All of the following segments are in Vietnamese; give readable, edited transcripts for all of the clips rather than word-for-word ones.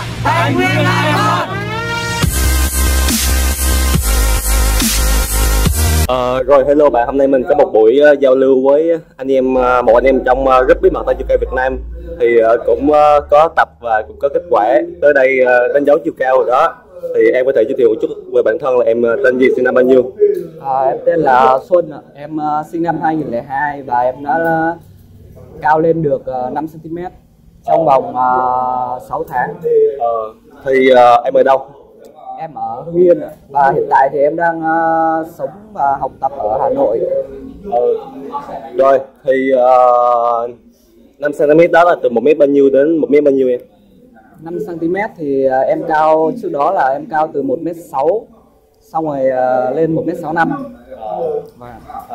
Thành Nguyên Icon. Rồi hello bạn, hôm nay mình có một buổi giao lưu với anh em, một anh em trong group bí mật tay judo Việt Nam thì cũng có tập và cũng có kết quả tới đây, đánh dấu chiều cao rồi đó. Thì em có thể giới thiệu một chút về bản thân là em tên gì, sinh năm bao nhiêu? Em tên là Xuân, em sinh năm 2002 và em đã cao lên được 5 cm trong vòng 6 tháng. Thì em ở đâu? Em ở Hưng Yên và hiện tại thì em đang sống và học tập ở Hà Nội. Rồi thì 5 cm đó là từ 1 mét bao nhiêu đến 1 mét bao nhiêu em? 5 cm thì em cao, trước đó là em cao từ 1m6 xong rồi lên 1m65. Và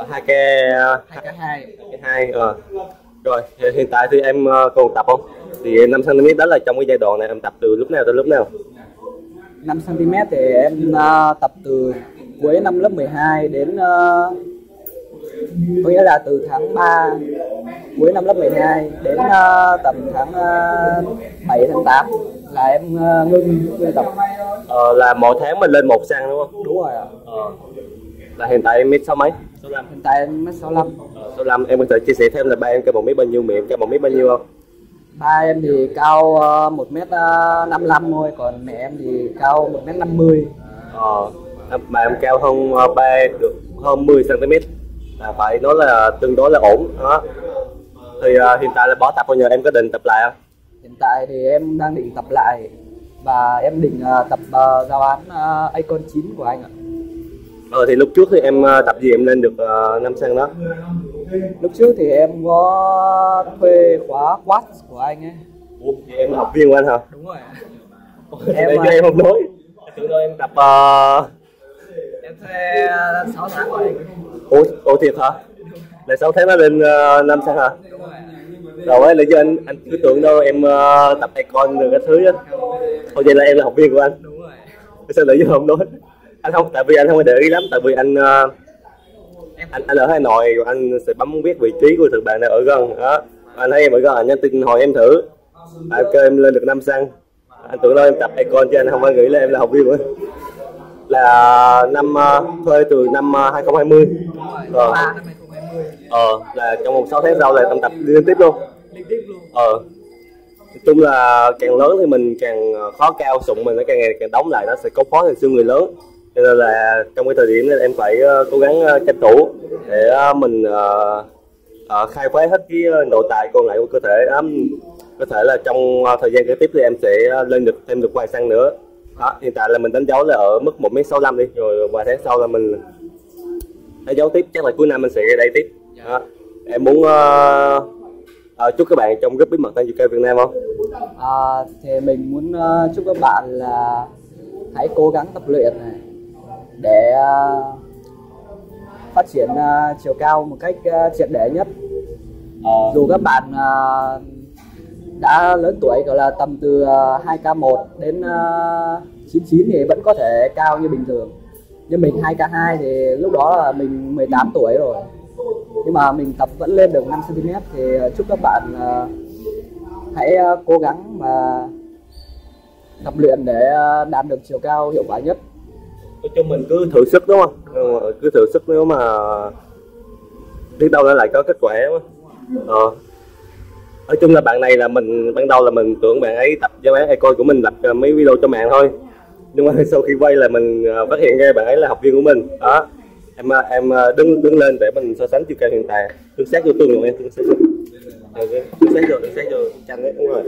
2k2. Rồi hiện tại thì em còn tập không? Thì 5 cm đó là trong cái giai đoạn này em tập từ lúc nào tới lúc nào? 5 cm thì em tập từ cuối năm lớp 12 đến có nghĩa là từ tháng 3 cuối năm lớp 12 đến tầm tháng 7 tháng 8 là em ngưng tập. Là mỗi tháng mình lên 1 cm đúng không? Đúng rồi ạ. Là hiện tại em mét 6 mấy? Hiện tại em mét 65. 65. Em có thể chia sẻ thêm là ba em cao 1 mét bao nhiêu, mẹ em cao 1 mét bao nhiêu không? Ba em thì cao 1m55 thôi, còn mẹ em thì cao 1m50. Mà em cao hơn ba được hơn 10 cm, là phải nói là tương đối là ổn đó. Thì hiện tại là bỏ tập bao giờ, em có định tập lại không? Hiện tại thì em đang định tập lại và em định tập giao án Icon 9 của anh ạ. Thì lúc trước thì em tập gì em lên được 5 cm đó? Lúc trước thì em có thuê khóa quad của anh ấy. Ủa, vậy em là học viên của anh hả? Đúng rồi. Em không nói. Tưởng đâu em tập em thuê 6 tháng của anh. Ủa thiệt hả? Là 6 tháng nó lên 5 cm hả? Đúng rồi. Rồi là do anh cứ tưởng đâu em tập icon rồi cái thứ á. Thôi vậy là em là học viên của anh. Đúng rồi. Sao lại giờ không nói? Anh không, tại vì anh không có để ý lắm, tại vì anh ở Hà Nội rồi anh sẽ bấm biết vị trí của thực bạn nào ở gần đó. Anh thấy em ở gần, anh nhắn tin hỏi em thử, anh kêu em lên được 5 cm. Anh tưởng đâu em tập icon chứ anh không có nghĩ là em là học viên của anh. Là thuê từ năm 2020. Năm 2020. Là trong vòng 6 tháng sau là em tập liên tiếp luôn. Nói chung là càng lớn thì mình càng khó cao, sụn mình nó càng ngày càng đóng lại, nó sẽ có khó hơn xương người lớn. Cho nên là trong cái thời điểm này em phải cố gắng tranh thủ để mình khai phá hết cái nội tại còn lại của cơ thể. Có thể là trong thời gian kế tiếp thì em sẽ lên được thêm được vài cm nữa. Đó, hiện tại là mình đánh dấu là ở mức 1m65 đi, rồi vài tháng sau là mình đánh dấu tiếp, chắc là cuối năm mình sẽ ra đây tiếp. Đó. Em muốn chúc các bạn trong group bí mật tay judo Việt Nam không? Thì mình muốn chúc các bạn là hãy cố gắng tập luyện này để phát triển chiều cao một cách triệt để nhất. Dù các bạn đã lớn tuổi, gọi là tầm từ 2k1 đến 99 thì vẫn có thể cao như bình thường. Nhưng mình 2k2 thì lúc đó là mình 18 tuổi rồi, nhưng mà mình tập vẫn lên được 5 cm. Thì chúc các bạn hãy cố gắng mà tập luyện để đạt được chiều cao hiệu quả nhất. Nói chung mình cứ thử sức đúng không? Cứ thử sức, nếu mà biết đâu lại có kết quả mà. Nói chung là bạn này là mình ban đầu là mình tưởng bạn ấy tập cho bán icon của mình, lập mấy video cho mạng thôi, nhưng mà sau khi quay là mình phát hiện ra bạn ấy là học viên của mình đó. Em đứng lên để mình so sánh chiều cao hiện tại, đứng sát vô tương luôn em, đứng sát vô tranh đấy, đúng rồi.